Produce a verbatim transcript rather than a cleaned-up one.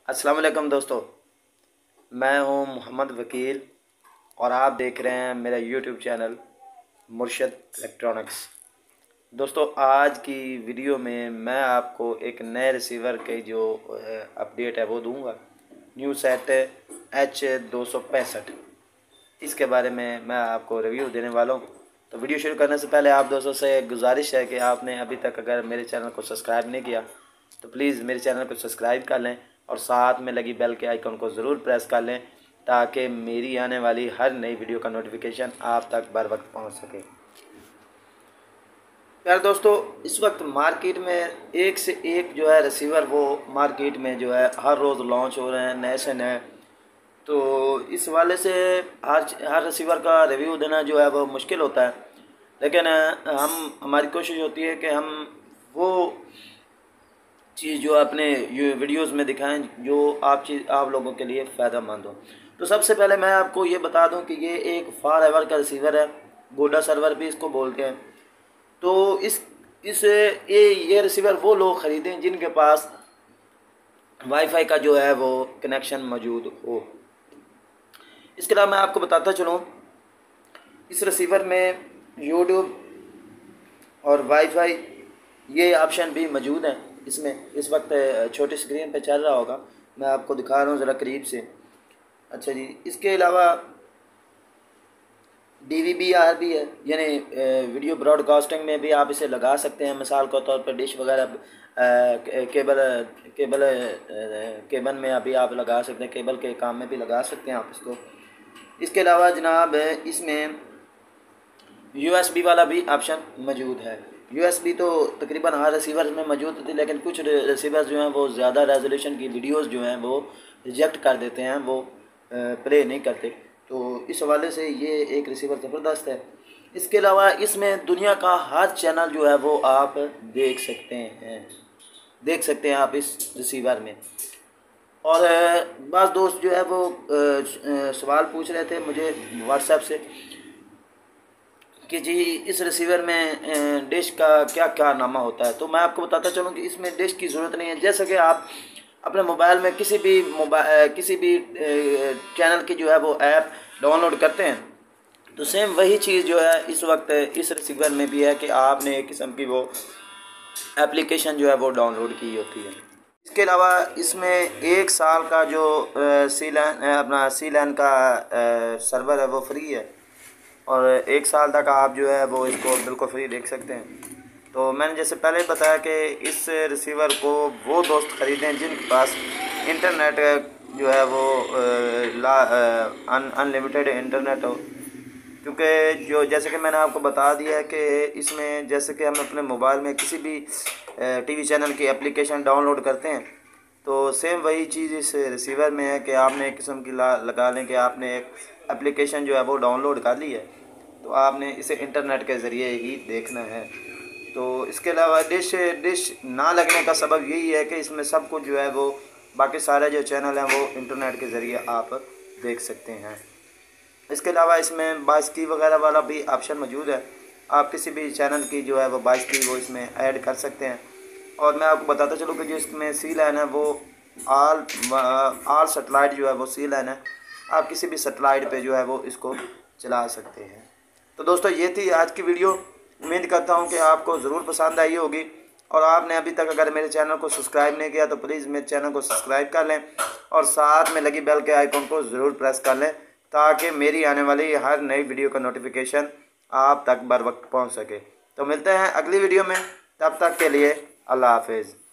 अस्सलाम वालेकुम दोस्तों, मैं हूं मोहम्मद वकील और आप देख रहे हैं मेरा यूट्यूब चैनल मुर्शद इलेक्ट्रॉनिक्स। दोस्तों, आज की वीडियो में मैं आपको एक नए रिसीवर के जो अपडेट है वो दूंगा। न्यू सेट एच दो सौ पैंसठ, इसके बारे में मैं आपको रिव्यू देने वाला हूँ। तो वीडियो शुरू करने से पहले आप दोस्तों से गुजारिश है कि आपने अभी तक अगर मेरे चैनल को सब्सक्राइब नहीं किया तो प्लीज़ मेरे चैनल को सब्सक्राइब कर लें और साथ में लगी बेल के आइकन को ज़रूर प्रेस कर लें ताकि मेरी आने वाली हर नई वीडियो का नोटिफिकेशन आप तक बर वक्त पहुँच सके। यार दोस्तों, इस वक्त मार्केट में एक से एक जो है रिसीवर वो मार्केट में जो है हर रोज़ लॉन्च हो रहे हैं नए से नए। तो इस वाले से हर हर रिसीवर का रिव्यू देना जो है वो मुश्किल होता है, लेकिन हम हमारी कोशिश होती है कि हम वो चीज़ जो अपने वीडियोस में दिखाएं जो आप चीज़ आप लोगों के लिए फ़ायदेमंद हो। तो सबसे पहले मैं आपको ये बता दूं कि ये एक फार एवर का रिसीवर है, गोडा सर्वर भी इसको बोलते हैं। तो इस इस ये ये रिसीवर वो लोग ख़रीदें जिनके पास वाईफाई का जो है वो कनेक्शन मौजूद हो। इसके अलावा मैं आपको बताता चलूँ, इस रिसीवर में यूट्यूब और वाईफाई ये ऑप्शन भी मौजूद हैं। इसमें इस वक्त छोटी स्क्रीन पे चल रहा होगा, मैं आपको दिखा रहा हूँ ज़रा करीब से। अच्छा जी, इसके अलावा डी वी बी आर भी है, यानी वीडियो ब्रॉडकास्टिंग में भी आप इसे लगा सकते हैं। मिसाल के तौर पर डिश वगैरह केबल केबल केबल में अभी आप लगा सकते हैं, केबल के काम में भी लगा सकते हैं आप इसको। इसके अलावा जनाब इसमें यू एस बी वाला भी ऑप्शन मौजूद है। यू एस बी तो तकरीबन हर रिसीवर में मौजूद थी, लेकिन कुछ रिसीवर जो हैं वो ज़्यादा रेजोल्यूशन की वीडियोस जो हैं वो रिजेक्ट कर देते हैं, वो प्ले नहीं करते। तो इस हवाले से ये एक रिसीवर ज़बरदस्त है। इसके अलावा इसमें दुनिया का हर चैनल जो है वो आप देख सकते हैं देख सकते हैं आप इस रिसीवर में। और बाज़ दोस्त जो है वो सवाल पूछ रहे थे मुझे व्हाट्सएप से कि जी इस रिसीवर में डिश का क्या क्या नामा होता है। तो मैं आपको बताता चलूँ कि इसमें डिश की ज़रूरत नहीं है। जैसे कि आप अपने मोबाइल में किसी भी मोबाइल किसी भी चैनल की जो है वो ऐप डाउनलोड करते हैं, तो सेम वही चीज़ जो है इस वक्त इस रिसीवर में भी है कि आपने एक किस्म की वो एप्लीकेशन जो है वो डाउनलोड की होती है। इसके अलावा इसमें एक साल का जो सी लैन अपना सी लैन का सर्वर है वो फ्री है और एक साल तक आप जो है वो इसको बिल्कुल फ्री देख सकते हैं। तो मैंने जैसे पहले बताया कि इस रिसीवर को वो दोस्त ख़रीदें जिनके पास इंटरनेट जो है वो अन अनलिमिटेड इंटरनेट हो, क्योंकि जो जैसे कि मैंने आपको बता दिया है कि इसमें जैसे कि हम अपने मोबाइल में किसी भी टीवी चैनल की एप्लीकेशन डाउनलोड करते हैं, तो सेम वही चीज़ इस रिसीवर में है कि आपने एक किस्म की लगा लें कि आपने एक एप्लीकेशन जो है वो डाउनलोड कर ली है, तो आपने इसे इंटरनेट के ज़रिए ही देखना है। तो इसके अलावा डिश डिश ना लगने का सबब यही है कि इसमें सब कुछ जो है वो बाकी सारे जो चैनल हैं वो इंटरनेट के ज़रिए आप देख सकते हैं। इसके अलावा इसमें बाईस की वगैरह वाला भी ऑप्शन मौजूद है। आप किसी भी चैनल की जो है वो बाईस की वो इसमें ऐड कर सकते हैं। और मैं आपको बताता चलूँ कि जो इसमें सी लाइन है वो आल आल सेटेलाइट जो है वो सी लाइन है, आप किसी भी सेटेलाइट पे जो है वो इसको चला सकते हैं। तो दोस्तों, ये थी आज की वीडियो। उम्मीद करता हूँ कि आपको ज़रूर पसंद आई होगी और आपने अभी तक अगर मेरे चैनल को सब्सक्राइब नहीं किया तो प्लीज़ मेरे चैनल को सब्सक्राइब कर लें और साथ में लगी बेल के आइकन को ज़रूर प्रेस कर लें ताकि मेरी आने वाली हर नई वीडियो का नोटिफिकेशन आप तक बर वक्त पहुँच सके। तो मिलते हैं अगली वीडियो में, तब तक के लिए अल्लाह हाफिज़।